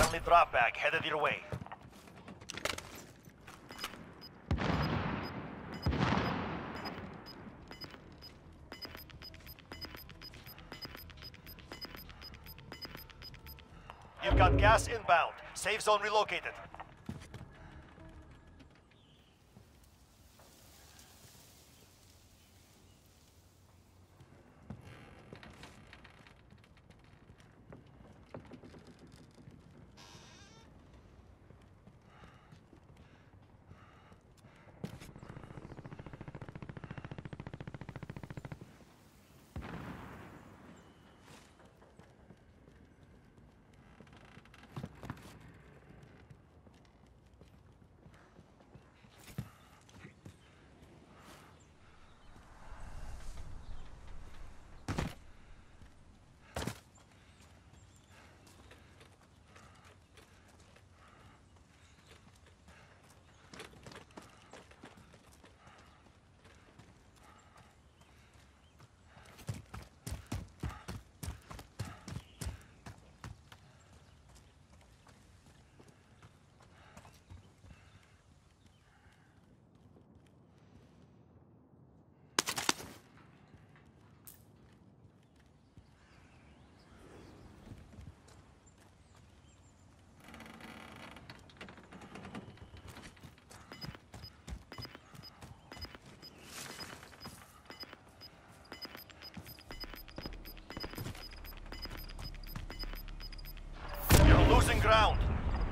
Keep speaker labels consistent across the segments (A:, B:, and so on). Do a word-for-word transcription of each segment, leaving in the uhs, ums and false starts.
A: friendly drop bag headed your way. You've got gas inbound. Safe zone relocated. Losing ground.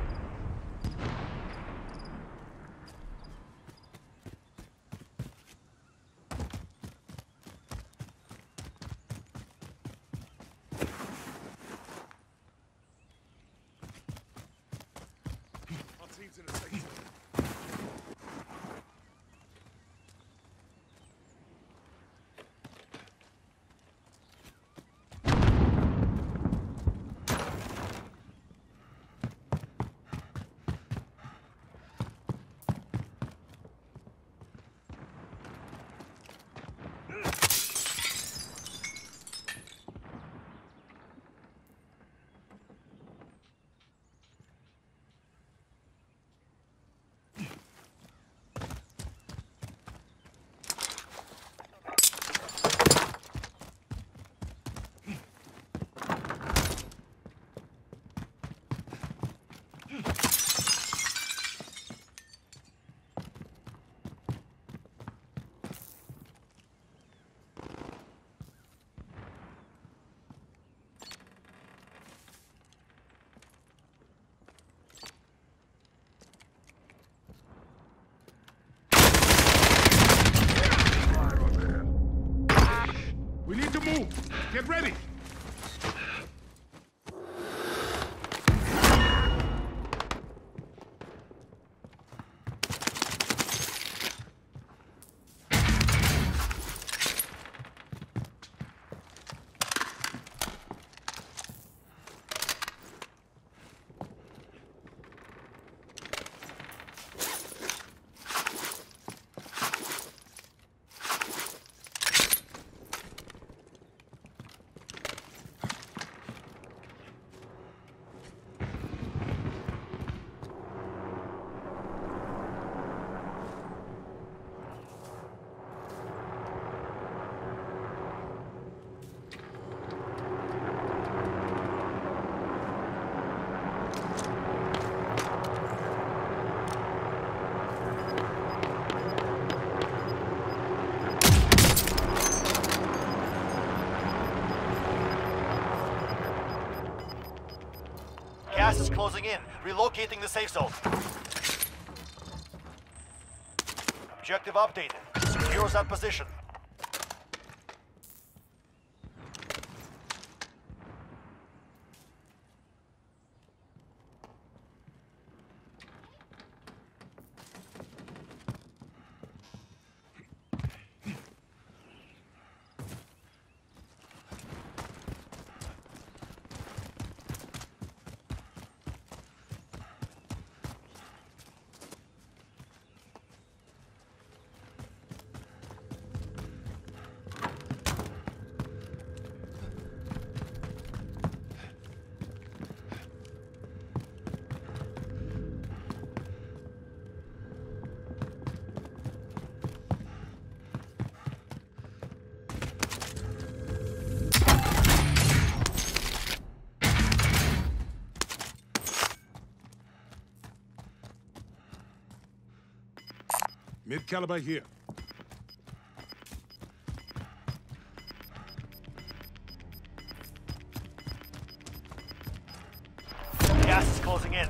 B: Our team's in a safe zone. We need to move. Get ready.
A: Gas is closing in. Relocating the safe zone. Objective updated. Secures that position.
B: Mid-caliber here.
A: Gas is closing in.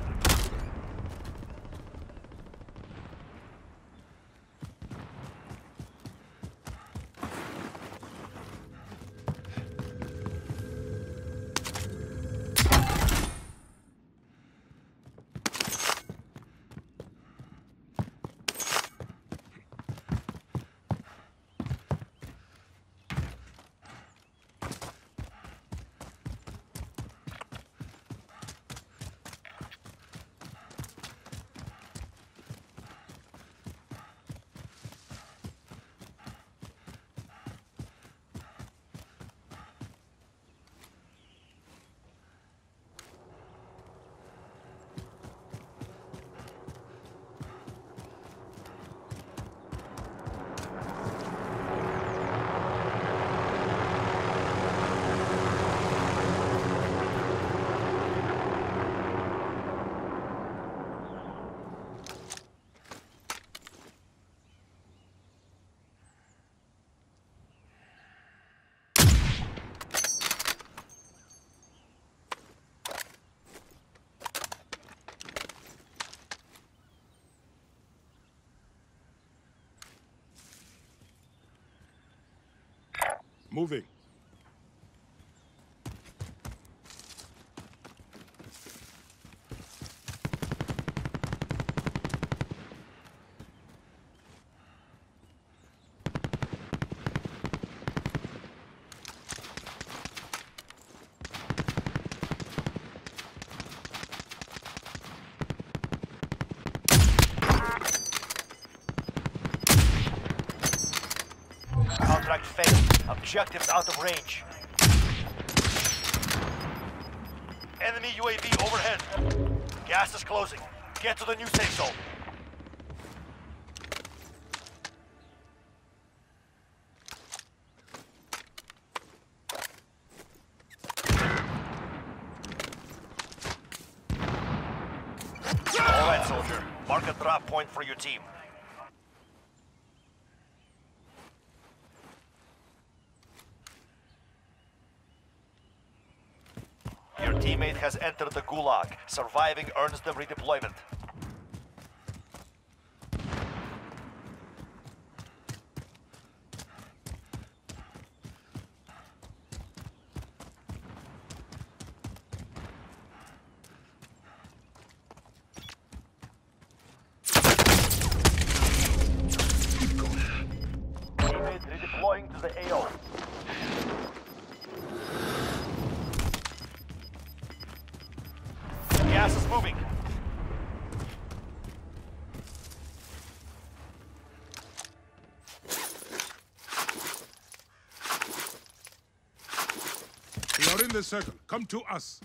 B: Moving.
A: Contract failed. Objectives out of range. Enemy U A V overhead. Gas is closing. Get to the new safe zone. All right, soldier. Mark a drop point for your team. Your teammate has entered the Gulag. Surviving earns them redeployment. Teammate redeploying to the A O. Gas is moving.
B: We are in the circle. Come to us.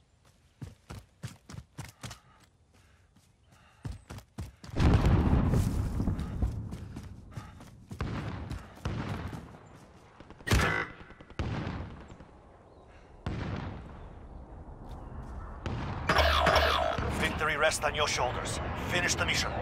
A: Victory rests on your shoulders. Finish the mission.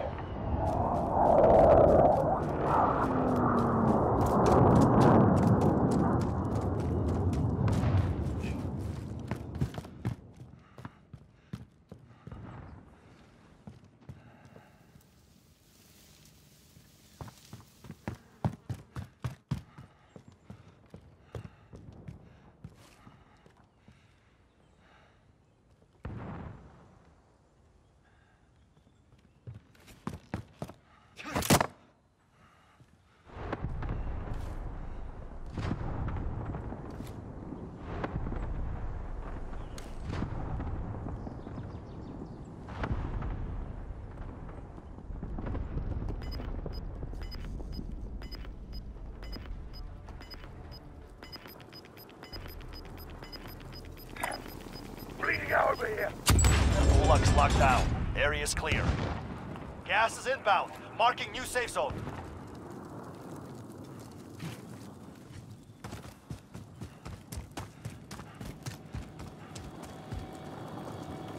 B: Bleeding out over here.
A: Gulag's locked down. Area's clear. Gas is inbound. Marking new safe zone.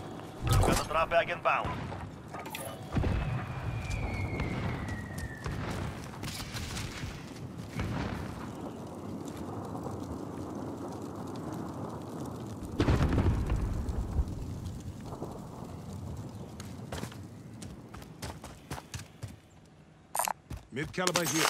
A: Got a drop bag inbound.
B: Mid-caliber here.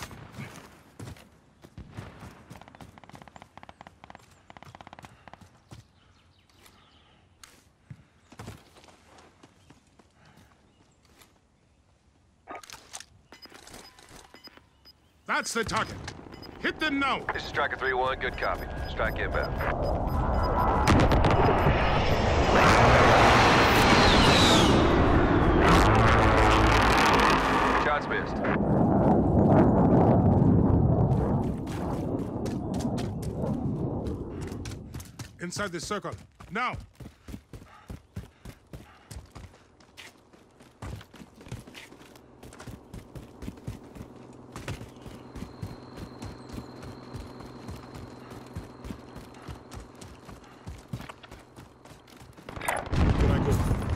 B: That's the target. Hit them now.
C: This is Striker three one, good copy. Strike inbound. Shots missed.
B: Inside the circle. Now. Here I go.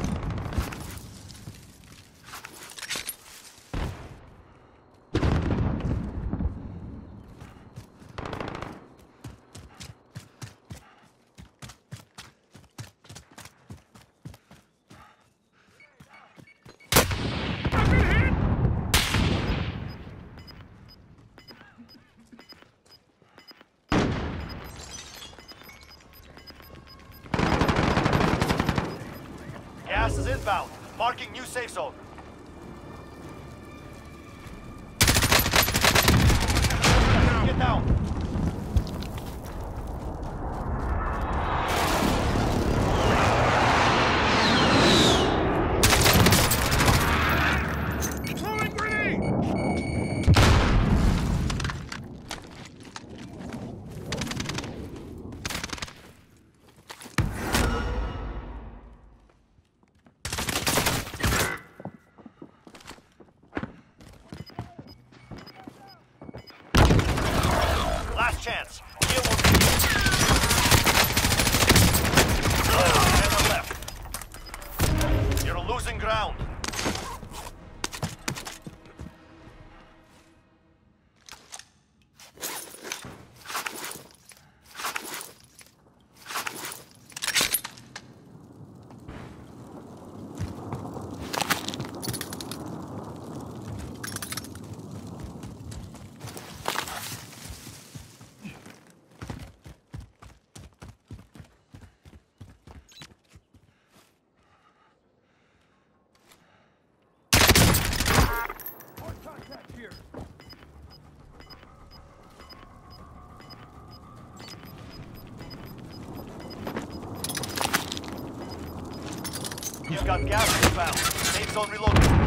A: Gas is inbound. Marking new safe zone. Get down.
B: Throwing grenade!
A: Last chance. Deal will be never left. You're losing ground. You've got gas inbound. Safe zone reloaded.